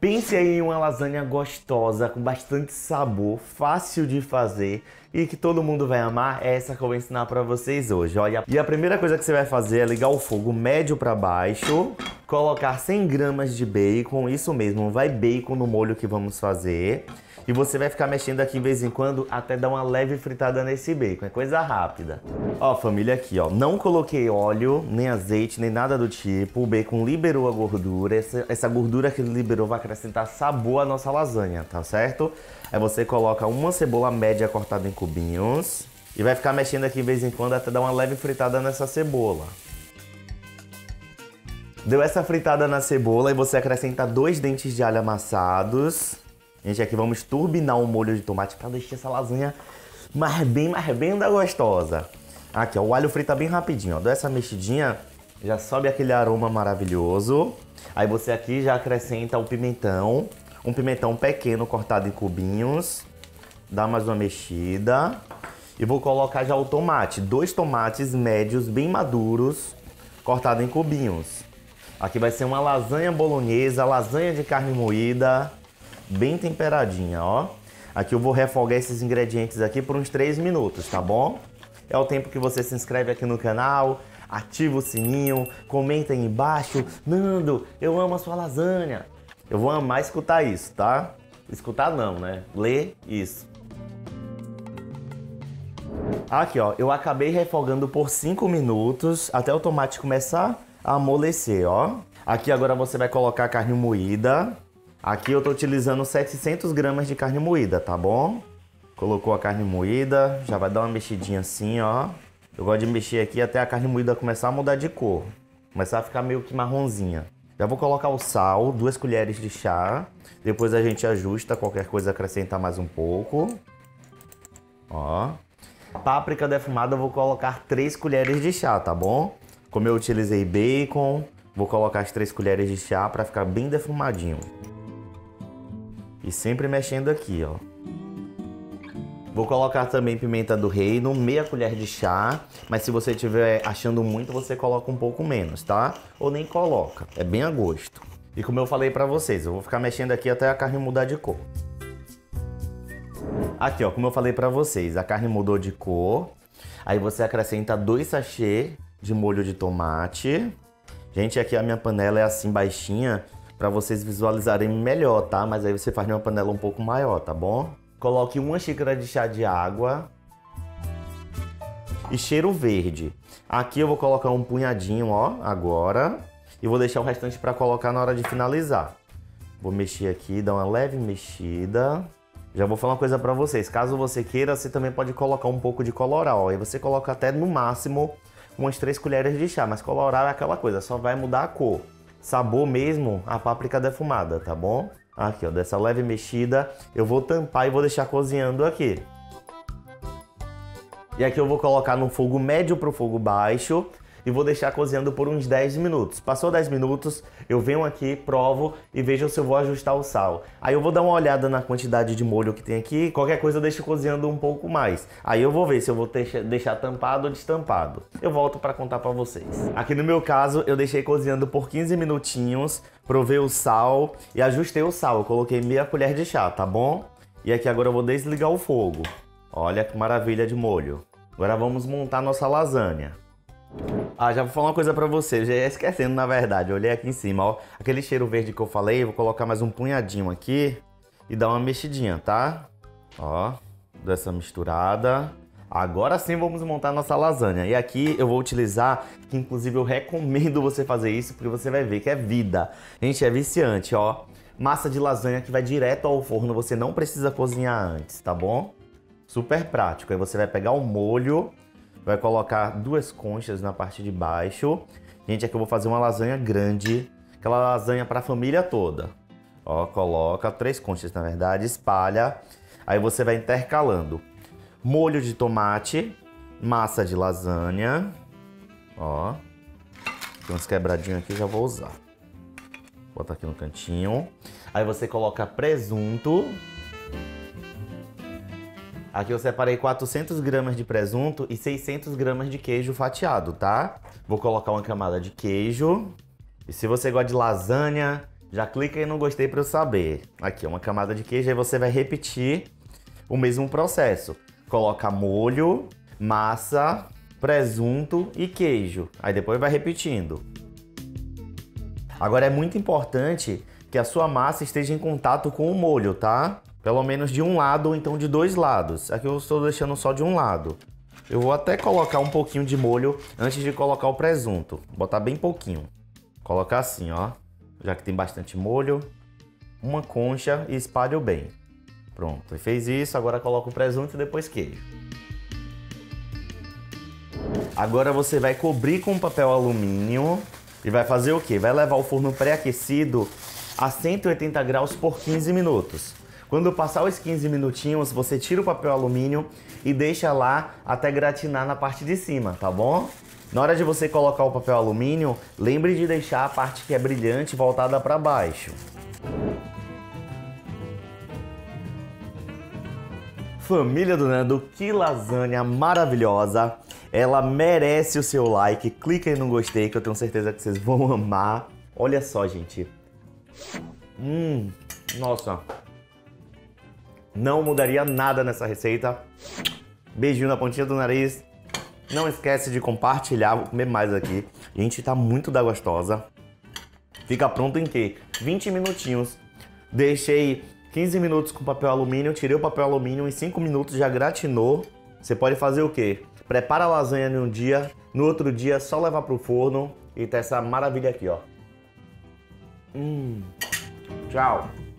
Pense aí em uma lasanha gostosa, com bastante sabor, fácil de fazer e que todo mundo vai amar. É essa que eu vou ensinar pra vocês hoje, olha. E a primeira coisa que você vai fazer é ligar o fogo médio pra baixo, colocar 100 gramas de bacon, isso mesmo, vai bacon no molho que vamos fazer. E você vai ficar mexendo aqui de vez em quando até dar uma leve fritada nesse bacon, é coisa rápida. Ó, família, aqui, ó, não coloquei óleo, nem azeite, nem nada do tipo. O bacon liberou a gordura, essa gordura que ele liberou vai acrescentar sabor à nossa lasanha, tá certo? Aí você coloca uma cebola média cortada em cubinhos e vai ficar mexendo aqui de vez em quando até dar uma leve fritada nessa cebola. Deu essa fritada na cebola e você acrescenta 2 dentes de alho amassados. Gente, aqui vamos turbinar o molho de tomate para deixar essa lasanha mais bem da gostosa. Aqui, ó, o alho frita bem rapidinho, ó. Dá essa mexidinha, já sobe aquele aroma maravilhoso. Aí você aqui já acrescenta o pimentão, um pimentão pequeno cortado em cubinhos. Dá mais uma mexida. E vou colocar já o tomate, 2 tomates médios bem maduros, cortados em cubinhos. Aqui vai ser uma lasanha bolonhesa, lasanha de carne moída, bem temperadinha, ó. Aqui eu vou refogar esses ingredientes aqui por uns 3 minutos, tá bom? É o tempo que você se inscreve aqui no canal, ativa o sininho, comenta aí embaixo. Nando, eu amo a sua lasanha. Eu vou amar escutar isso, tá? Escutar não, né? Ler isso. Aqui, ó, eu acabei refogando por 5 minutos até o tomate começar a amolecer, ó. Aqui agora você vai colocar a carne moída. Aqui eu tô utilizando 700 gramas de carne moída, tá bom? Colocou a carne moída, já vai dar uma mexidinha assim, ó. Eu gosto de mexer aqui até a carne moída começar a mudar de cor. Começar a ficar meio que marronzinha. Já vou colocar o sal, 2 colheres de chá. Depois a gente ajusta, qualquer coisa acrescentar mais um pouco. Ó. Páprica defumada eu vou colocar 3 colheres de chá, tá bom? Como eu utilizei bacon, vou colocar as 3 colheres de chá para ficar bem defumadinho. E sempre mexendo aqui, ó. Vou colocar também pimenta do reino, meia colher de chá. Mas se você estiver achando muito, você coloca um pouco menos, tá? Ou nem coloca, é bem a gosto. E como eu falei pra vocês, eu vou ficar mexendo aqui até a carne mudar de cor. Aqui, ó, como eu falei pra vocês, a carne mudou de cor. Aí você acrescenta 2 sachês de molho de tomate. Gente, aqui a minha panela é assim baixinha, para vocês visualizarem melhor, tá? Mas aí você faz numa panela um pouco maior, tá bom? Coloque 1 xícara de chá de água. E cheiro verde. Aqui eu vou colocar um punhadinho, ó, agora. E vou deixar o restante para colocar na hora de finalizar. Vou mexer aqui, dar uma leve mexida. Já vou falar uma coisa para vocês. Caso você queira, você também pode colocar um pouco de colorau. Aí você coloca até no máximo umas 3 colheres de chá. Mas colorau é aquela coisa, só vai mudar a cor. Sabor mesmo, a páprica defumada, tá bom? Aqui, ó, dessa leve mexida, eu vou tampar e vou deixar cozinhando aqui. E aqui eu vou colocar no fogo médio para o fogo baixo e vou deixar cozinhando por uns 10 minutos. Passou 10 minutos, eu venho aqui, provo e vejo se eu vou ajustar o sal. Aí eu vou dar uma olhada na quantidade de molho que tem aqui, qualquer coisa eu deixo cozinhando um pouco mais. Aí eu vou ver se eu vou deixar tampado ou destampado. Eu volto para contar para vocês. Aqui no meu caso, eu deixei cozinhando por 15 minutinhos, provei o sal e ajustei o sal. Eu coloquei meia colher de chá, tá bom? E aqui agora eu vou desligar o fogo. Olha que maravilha de molho. Agora vamos montar nossa lasanha. Ah, já vou falar uma coisa pra você, já ia esquecendo na verdade, eu olhei aqui em cima, ó. Aquele cheiro verde que eu falei, eu vou colocar mais um punhadinho aqui e dar uma mexidinha, tá? Ó, dessa misturada. Agora sim vamos montar nossa lasanha. E aqui eu vou utilizar, que inclusive eu recomendo você fazer isso, porque você vai ver que é vida. Gente, é viciante, ó. Massa de lasanha que vai direto ao forno, você não precisa cozinhar antes, tá bom? Super prático. Aí você vai pegar o molho, vai colocar 2 conchas na parte de baixo. Gente, aqui eu vou fazer uma lasanha grande, aquela lasanha para a família toda. Ó, coloca 3 conchas na verdade, espalha. Aí você vai intercalando molho de tomate, massa de lasanha. Ó, tem uns quebradinhos aqui, já vou usar. Bota aqui no cantinho. Aí você coloca presunto. Aqui eu separei 400 gramas de presunto e 600 gramas de queijo fatiado, tá? Vou colocar uma camada de queijo. E se você gosta de lasanha, Já clica aí no gostei para eu saber. Aqui, uma camada de queijo, aí você vai repetir o mesmo processo. Coloca molho, massa, presunto e queijo. Aí depois vai repetindo. Agora é muito importante que a sua massa esteja em contato com o molho, tá? Pelo menos de um lado ou então de dois lados. Aqui eu estou deixando só de um lado. Eu vou até colocar um pouquinho de molho antes de colocar o presunto. Botar bem pouquinho. Colocar assim, ó. Já que tem bastante molho. Uma concha e espalho bem. Pronto, e fez isso, agora coloca o presunto e depois queijo. Agora você vai cobrir com papel alumínio e vai fazer o quê? Vai levar o forno pré-aquecido a 180 graus por 15 minutos. Quando passar os 15 minutinhos, você tira o papel alumínio e deixa lá até gratinar na parte de cima, tá bom? Na hora de você colocar o papel alumínio, lembre de deixar a parte que é brilhante voltada para baixo. Família do Nando, que lasanha maravilhosa! Ela merece o seu like, clica aí no gostei que eu tenho certeza que vocês vão amar. Olha só, gente. Nossa. Não mudaria nada nessa receita. Beijinho na pontinha do nariz. Não esquece de compartilhar, vou comer mais aqui. Gente, tá muito da gostosa. Fica pronto em quê? 20 minutinhos. Deixei 15 minutos com papel alumínio, tirei o papel alumínio, em 5 minutos já gratinou. Você pode fazer o quê? Prepara a lasanha num dia, no outro dia só levar pro forno e tá essa maravilha aqui, ó. Tchau!